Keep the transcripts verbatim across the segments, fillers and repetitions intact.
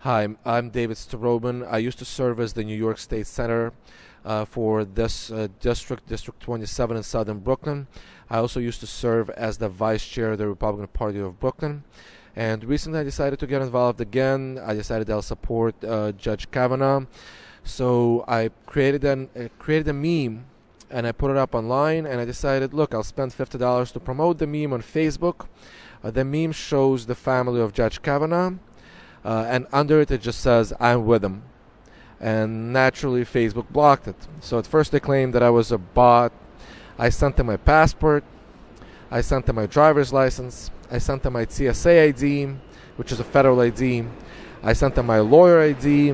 Hi, I'm David Storobin. I used to serve as the New York State Senator uh, for this uh, district, District twenty-seven in Southern Brooklyn. I also used to serve as the Vice Chair of the Republican Party of Brooklyn. And recently I decided to get involved again. I decided I'll support uh, Judge Kavanaugh. So I created, an, uh, created a meme and I put it up online, and I decided, look, I'll spend fifty dollars to promote the meme on Facebook. Uh, the meme shows the family of Judge Kavanaugh. Uh, and under it, it just says, I'm with him. And naturally, Facebook blocked it. So at first they claimed that I was a bot. I sent them my passport. I sent them my driver's license. I sent them my T S A I D, which is a federal I D. I sent them my lawyer I D.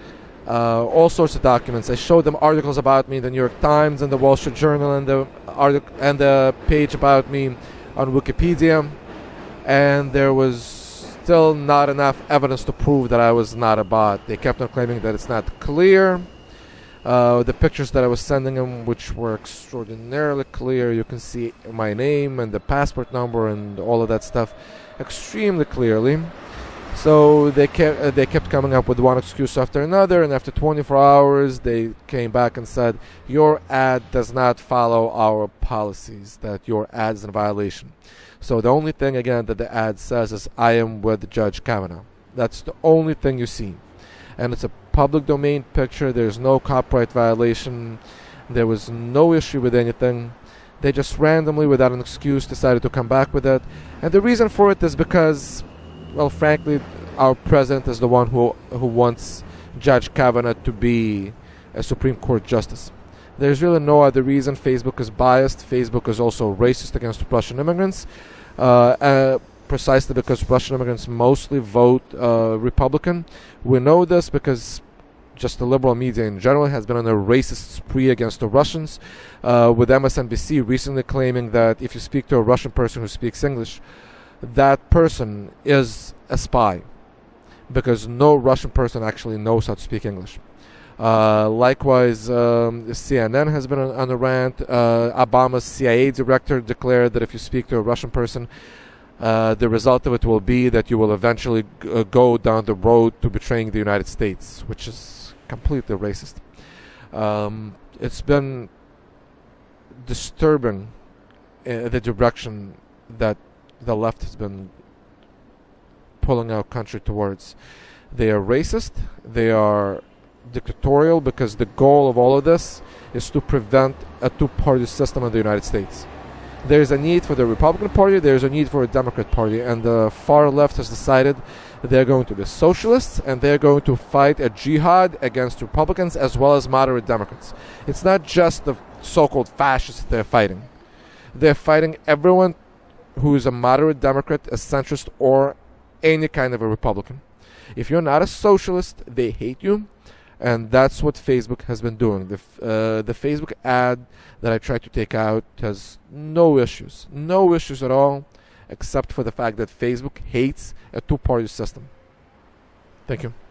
Uh, all sorts of documents. I showed them articles about me in the New York Times and the Wall Street Journal, and the article and the page about me on Wikipedia. And there was still not enough evidence to prove that I was not a bot. They kept on claiming that it's not clear. Uh, the pictures that I was sending them, which were extraordinarily clear, you can see my name and the passport number and all of that stuff extremely clearly. So they kept uh, they kept coming up with one excuse after another, and after twenty-four hours they came back and said, your ad does not follow our policies, that your ad is in violation. So the only thing, again, that the ad says is, I am with Judge Kavanaugh. That's the only thing you see. And it's a public domain picture. There's no copyright violation. There was no issue with anything. They just randomly, without an excuse, decided to come back with it. And the reason for it is because, well, frankly, our president is the one who, who wants Judge Kavanaugh to be a Supreme Court justice. There's really no other reason. Facebook is biased. Facebook is also racist against Russian immigrants, uh, uh, precisely because Russian immigrants mostly vote uh, Republican. We know this because just the liberal media in general has been on a racist spree against the Russians, uh, with M S N B C recently claiming that if you speak to a Russian person who speaks English, that person is a spy, because no Russian person actually knows how to speak English. Uh, likewise, um, C N N has been on, on a rant. Uh, Obama's C I A director declared that if you speak to a Russian person, uh, the result of it will be that you will eventually g uh, go down the road to betraying the United States, which is completely racist. Um, it's been disturbing uh, the direction that the left has been pulling our country towards. They are racist. They are dictatorial, because the goal of all of this is to prevent a two-party system in the United States. There's a need for the Republican Party, there's a need for a Democrat Party, and the far left has decided they're going to be socialists, and they're going to fight a jihad against Republicans as well as moderate Democrats. It's not just the so-called fascists they're fighting. They're fighting everyone who is a moderate Democrat, a centrist, or any kind of a Republican. If you're not a socialist, they hate you. And that's what Facebook has been doing. The, uh, the Facebook ad that I tried to take out has no issues. No issues at all, except for the fact that Facebook hates a two-party system. Thank you.